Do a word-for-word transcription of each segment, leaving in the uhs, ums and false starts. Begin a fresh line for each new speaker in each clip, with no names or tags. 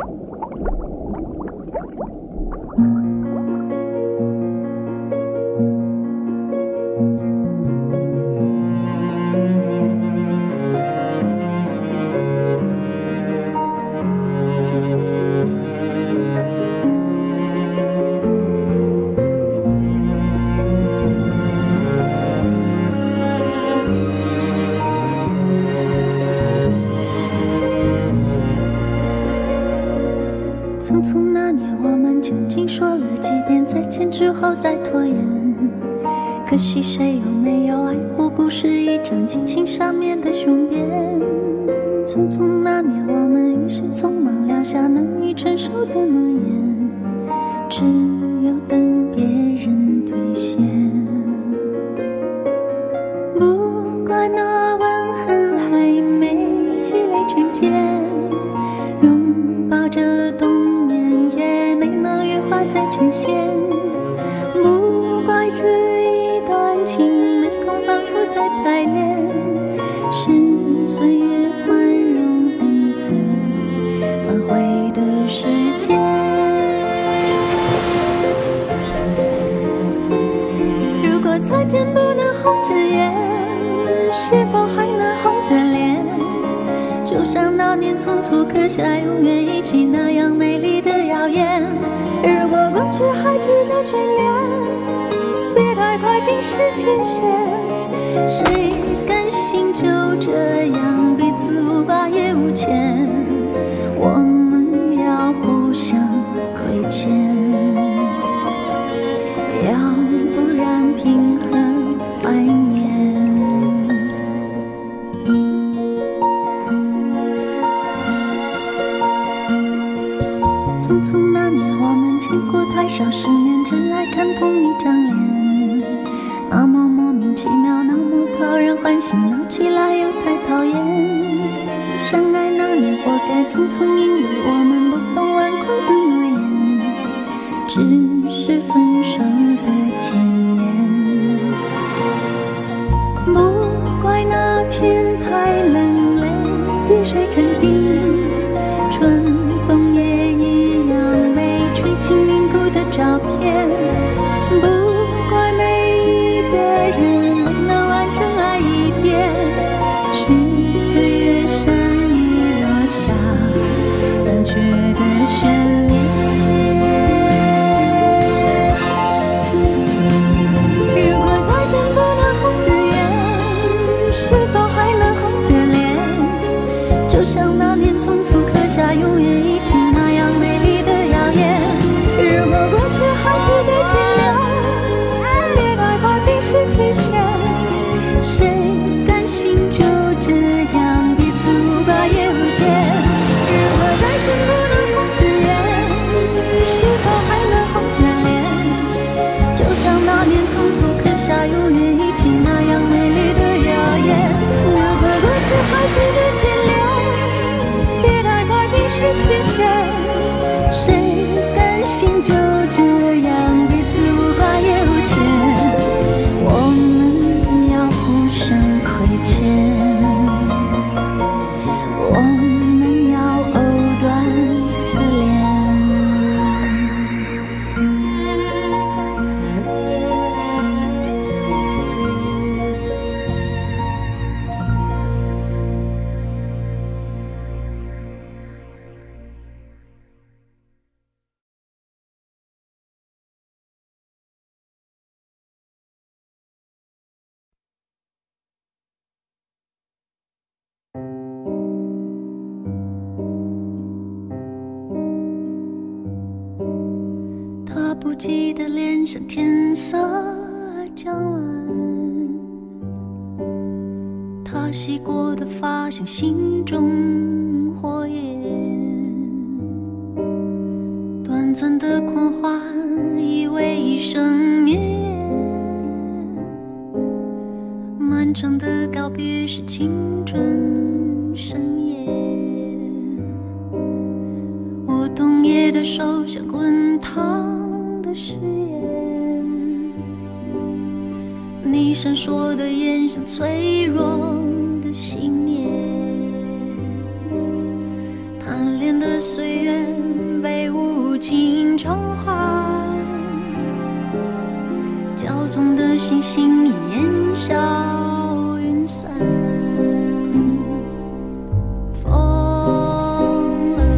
匆匆那年，我们究竟说了几遍再见之后再拖延？可惜谁有没有爱过不是一场激情上面的雄辩？匆匆那年，我们一时匆忙撂下难以承受的诺言，只有等别人兑现。不怪那吻痕还没积累成茧，拥抱着冬眠也没能羽化再成仙。不怪这一段情没空反复再排练，是岁月宽容恩赐反悔的时间。如果再见不能红着眼，是否还能红着脸？就像那年匆促刻下永远一起那样美丽的谣言。如果过去还值得眷恋，别太快冰释前嫌。谁甘心就这样彼此无挂也无牵？我们要互相亏欠，要不然凭何怀念？匆匆那年，我们见过太少世面，只爱看同一张脸，那么莫名其妙，那么讨人欢喜，闹起来又太讨厌。相爱那年，活该匆匆，因为我们不懂顽固的诺言，只是分手的前言。不怪那天太冷，泪滴水成冰，春风也一样没吹进凝固的照片。不怪每一个人没能完整爱一遍，是岁月善意落下残缺的悬念。如果再见不能红着眼，是否还能红着脸？就像那年匆促刻下永远一起那样美丽的谣言。如果过去还值得眷恋，别太快冰释前嫌。谁甘心就这样彼此无挂也无牵？如果再见不能红着眼，是否还能红着脸？就像那年匆促刻下永远一起那样美丽的谣言。如果过去还值得眷恋，别太快冰释前嫌。谁甘心就这样彼此无挂也无牵？我们要互相亏欠，我们要藕断丝连。他不记得脸上天色将晚，他洗过的发像心中火焰，短暂的狂欢以为一生绵延，漫长的告别是青春深夜。我冬夜的手像滚烫的誓言，你闪烁的眼像脆弱的信念，贪恋的岁月被无情偿还，骄纵的星星烟消云散。疯了，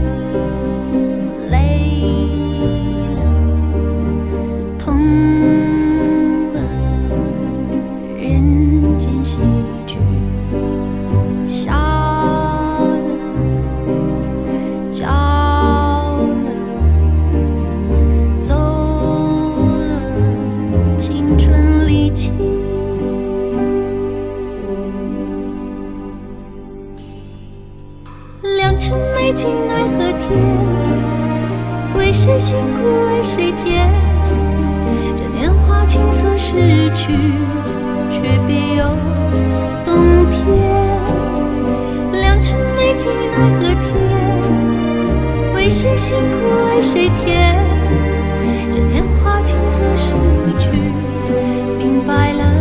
累了，痛了，人间喜剧。笑了，叫了，走了，青春离奇。良辰美景奈何天，为谁辛苦为谁甜？这年华青涩逝去，却别有冬天。良辰美景奈何天，为谁辛苦为谁甜？这年华青涩逝去，明白了